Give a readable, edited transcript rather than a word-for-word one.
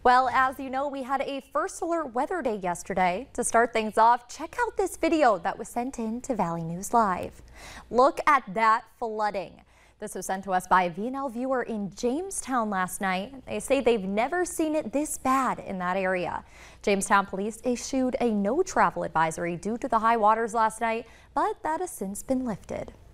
Well, as you know, we had a first alert weather day yesterday. To start things off, check out this video that was sent in to Valley News Live. Look at that flooding. This was sent to us by a VNL viewer in Jamestown last night. They say they've never seen it this bad in that area. Jamestown police issued a no travel advisory due to the high waters last night, but that has since been lifted.